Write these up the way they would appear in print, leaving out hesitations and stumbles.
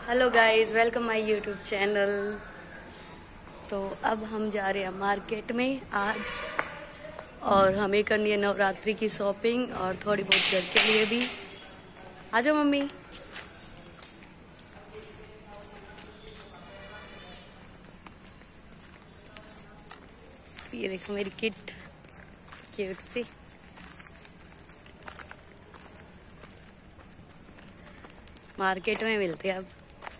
Hello guys, welcome my YouTube channel. तो अब हम जा रहे हैं मार्केट में आज, और हमें करनी है नवरात्रि की शॉपिंग और थोड़ी बहुत घर के लिए भी। आ जाओ मम्मी। ये देखो मेरी किट क्यूट सी। मार्केट में मिलते हैं अब।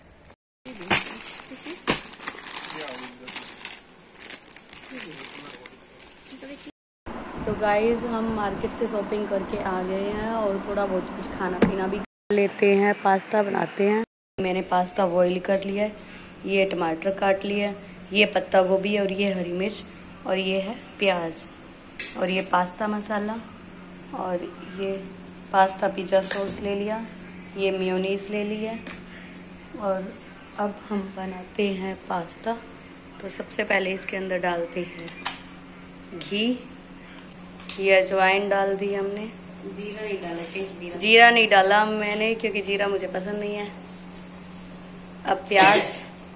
तो गाइज हम मार्केट से शॉपिंग करके आ गए हैं और थोड़ा बहुत कुछ खाना पीना भी कर लेते हैं। पास्ता बनाते हैं। मैंने पास्ता बॉईल कर लिया है। ये टमाटर काट लिया है, ये पत्ता गोभी और ये हरी मिर्च और ये है प्याज और ये पास्ता मसाला और ये पास्ता पिज़्ज़ा सॉस ले लिया, ये मेयोनीज ले लिया। और अब हम बनाते हैं पास्ता। तो सबसे पहले इसके अंदर डालते हैं घी, ये अजवाइन डाल दी हमने। जीरा नहीं डाला, जीरा नहीं डाला मैंने क्योंकि जीरा मुझे पसंद नहीं है। अब प्याज,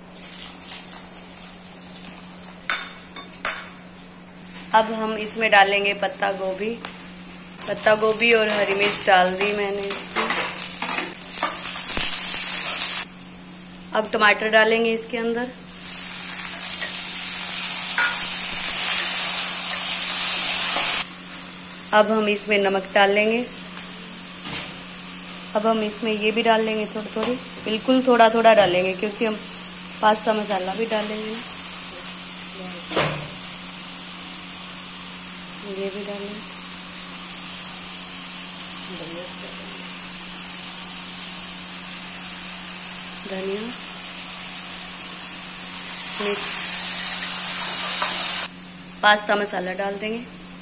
अब हम इसमें डालेंगे पत्ता गोभी और हरी मिर्च डाल दी मैंने। अब टमाटर डालेंगे इसके अंदर। अब हम इसमें नमक डाल लेंगे। अब हम इसमें ये भी डाल लेंगे थोड़ी, बिल्कुल थोड़ा थोड़ा डालेंगे क्योंकि हम पास्ता मसाला भी डालेंगे। ये भी डालेंगे। धनिया, मिर्च, पास्ता मसाला डाल देंगे।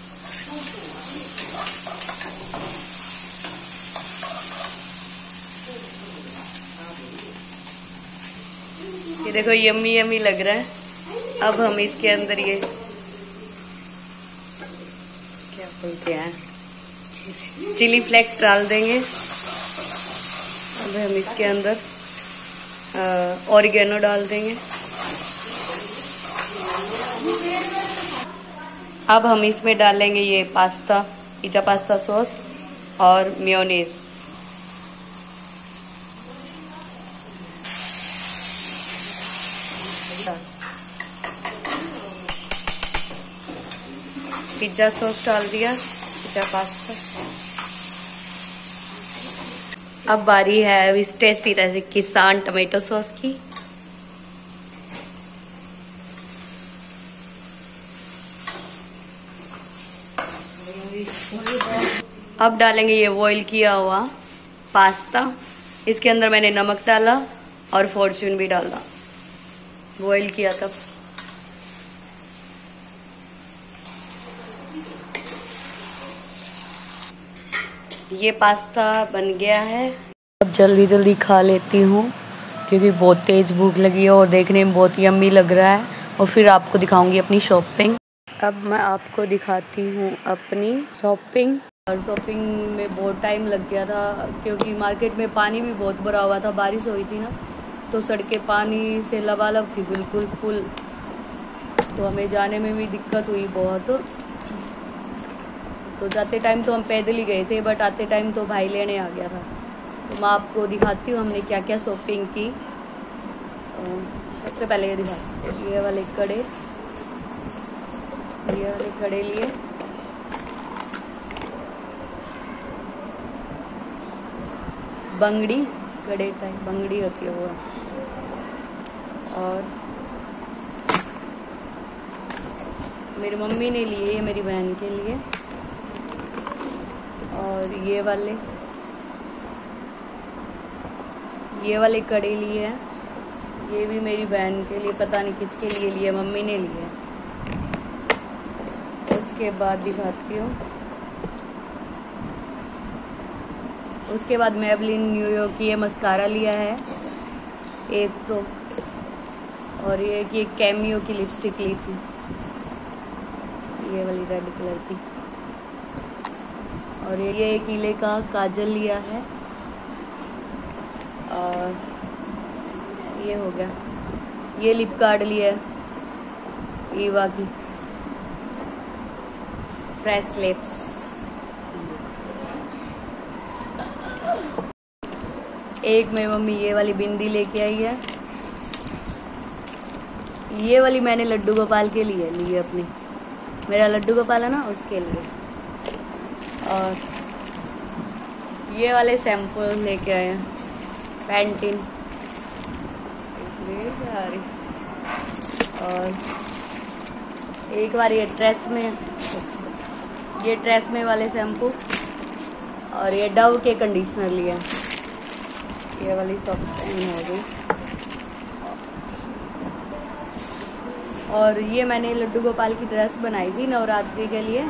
ये देखो यम्मी यम्मी लग रहा है। अब हम इसके अंदर ये क्या बोलते हैं, चिली फ्लेक्स डाल देंगे। अब हम इसके अंदर ऑरिगेनो डाल देंगे। अब हम इसमें डालेंगे ये पिज़्ज़ा पास्ता सॉस और मेयोनीज। पिज़्ज़ा सॉस डाल दिया, पिज़्ज़ा पास्ता। अब बारी है इस tasty recipe Kissan tomato sauce की। अब डालेंगे ये बॉईल किया हुआ पास्ता। इसके अंदर मैंने नमक डाला और फॉर्चून भी डाला, बॉईल किया तब। ये पास्ता बन गया है। अब जल्दी जल्दी खा लेती हूँ क्योंकि बहुत तेज भूख लगी है और देखने में बहुत यम्मी लग रहा है। और फिर आपको दिखाऊंगी अपनी शॉपिंग। अब मैं आपको दिखाती हूँ अपनी शॉपिंग। और शॉपिंग में बहुत टाइम लग गया था क्योंकि मार्केट में पानी भी बहुत भरा हुआ था, बारिश हुई थी ना, तो सड़कें पानी से लबालब थी, बिल्कुल फुल। तो हमें जाने में भी दिक्कत हुई बहुत। तो जाते टाइम तो हम पैदल ही गए थे, बट आते टाइम तो भाई लेने आ गया था। तो मैं आपको दिखाती हूँ हमने क्या क्या शॉपिंग की। सबसे पहले ये दिखाती हूँ, ये वाले कड़े लिए। बंगड़ी, कड़े टाइप बंगड़ी होती है वो। और मेरी मम्मी ने लिए, ये मेरी बहन के लिए। और ये वाले कड़े लिए हैं, ये भी मेरी बहन के लिए, पता नहीं किसके लिए लिए, मम्मी ने लिए। उसके बाद दिखाती हूँ, उसके बाद मैबलिन न्यूयॉर्क की ये मस्कारा लिया है एक तो, और ये कैमियो की लिपस्टिक ली थी, ये वाली रेड कलर की। और ये किले का काजल लिया है। और ये हो गया। ये लिप कार्ड लिया है ईवा की फ्रेश लिप्स। एक मेरी मम्मी ये वाली बिंदी लेके आई है। ये वाली मैंने लड्डू गोपाल के लिए ली है अपनी, मेरा लड्डू गोपाल है ना उसके लिए। और ये वाले शैम्पू लेके आए हैं पैंटीन। और एक बार ये ट्रेसमे वाले शैम्पू और ये डव के कंडीशनर लिए। ये वाली सॉफ्ट हो गई। और ये मैंने लड्डू गोपाल की ड्रेस बनाई थी नवरात्रि के लिए,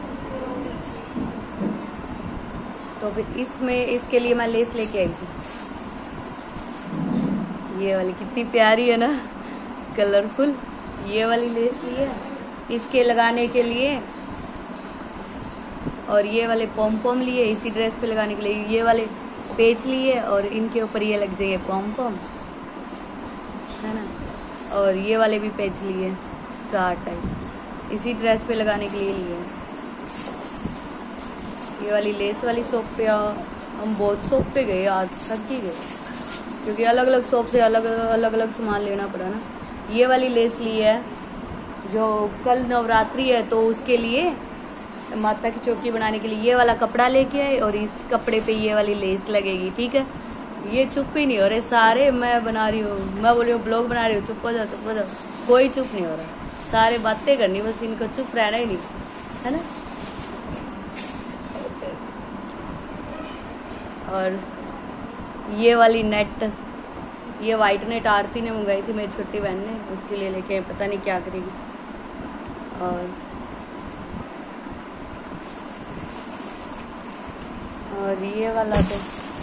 तो फिर इसके लिए मैं लेस लेके आई थी। ये वाली कितनी प्यारी है ना, कलरफुल। ये वाली लेस ली है इसके लगाने के लिए। और ये वाले पॉम पॉम लिए इसी ड्रेस पे लगाने के लिए। ये वाले पेच लिए और इनके ऊपर ये लग जाइए पॉम पॉम, है ना। और ये वाले भी पेच लिए स्टार टाइप, इसी ड्रेस पे लगाने के लिए लिए। ये वाली लेस वाली शॉप पे हम बहुत शॉप पे गए, आज थक ही गए क्योंकि अलग अलग शॉप से अलग अलग सामान लेना पड़ा ना। ये वाली लेस ली है जो कल नवरात्रि है तो उसके लिए माता की चौकी बनाने के लिए ये वाला कपड़ा लेके आए और इस कपड़े पे ये वाली लेस लगेगी, ठीक है। ये चुप ही नहीं हो रहे सारे, मैं बना रही हूँ, मैं बोल रही हूँ ब्लॉग बना रही हूँ, चुप हो जाओ, कोई चुप नहीं हो रहा, सारे बातें करनी, बस इनको चुप रहना ही नहीं, है ना। और ये वाली नेट, ये वाइट नेट आरती ने मंगाई थी मेरी छोटी बहन ने, उसके लिए लेके पता नहीं क्या करेगी। और ये वाला तो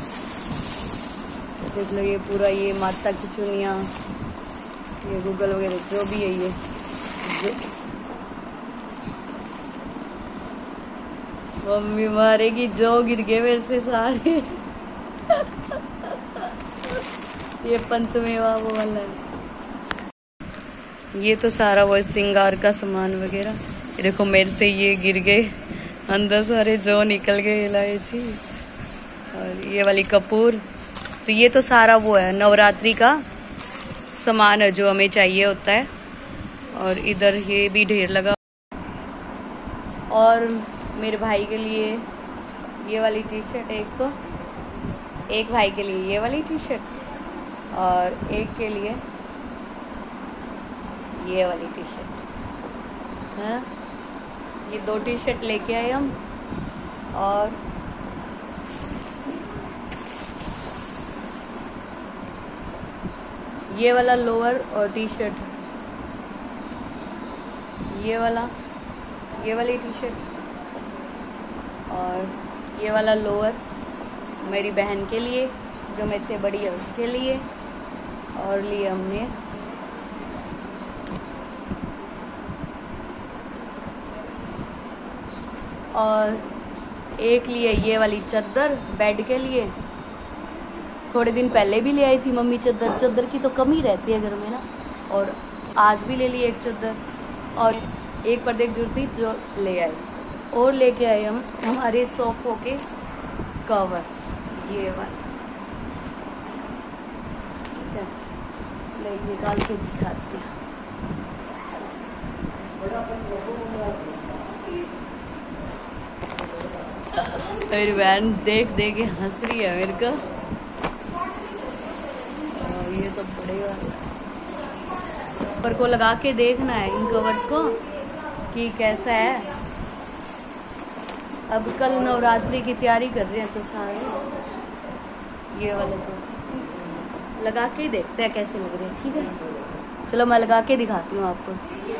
देख लो, ये पूरा ये माता की चुनिया, ये गूगल वगैरह जो भी है ये मम्मी मारेगी, जो गिर गए मेरे से सारे। ये पंचमेवा वो वाला है। ये तो सारा वो श्रृंगार का सामान वगैरह। ये देखो मेरे से ये गिर गए, अंदर सारे जो निकल गए इलायची। और ये वाली कपूर, तो ये तो सारा वो है नवरात्रि का सामान है जो हमें चाहिए होता है। और इधर ये भी ढेर लगा। और मेरे भाई के लिए ये वाली टी शर्ट, एक भाई के लिए ये वाली टी शर्ट और एक के लिए ये वाली टी शर्ट, है। ये 2 टी शर्ट लेके आए हम। और ये वाला लोअर और टी शर्ट, ये वाली टी शर्ट और ये वाला लोअर मेरी बहन के लिए जो मेरे से बड़ी है उसके लिए। और लिए हमने और एक लिए ये वाली चादर बेड के लिए, थोड़े दिन पहले भी ले आई थी मम्मी चादर की तो कमी रहती है घर में ना। और आज भी ले ली एक चादर और एक पर्दे की जरूरत थी जो ले आए। और लेके आए हम हमारे सोफों के कवर, ये वाला, ठीक है। ले निकाल के दिखाते हैं। मेरी बहन देख देख के हंस रही है मेरे को। ये तो पड़ेगा, कवर को लगा के देखना है इन कवर्स को कि कैसा है। अब कल नवरात्रि की तैयारी कर रहे हैं तो सारे ये वाले को लगा के ही देखते हैं कैसे लग रहे हैं, ठीक है। चलो मैं लगा के दिखाती हूँ आपको।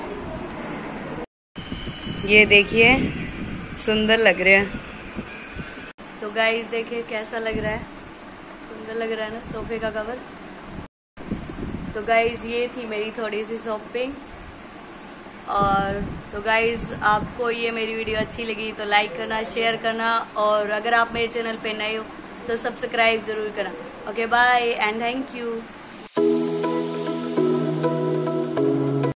ये देखिए सुंदर लग रहे हैं। तो गाइस देखिए कैसा लग रहा है, सुंदर लग रहा है ना सोफे का कवर। तो गाइज ये थी मेरी थोड़ी सी शॉपिंग। और तो गाइज आपको ये मेरी वीडियो अच्छी लगी तो लाइक करना, शेयर करना और अगर आप मेरे चैनल पे नए हो तो सब्सक्राइब जरूर करना। Okay bye and thank you.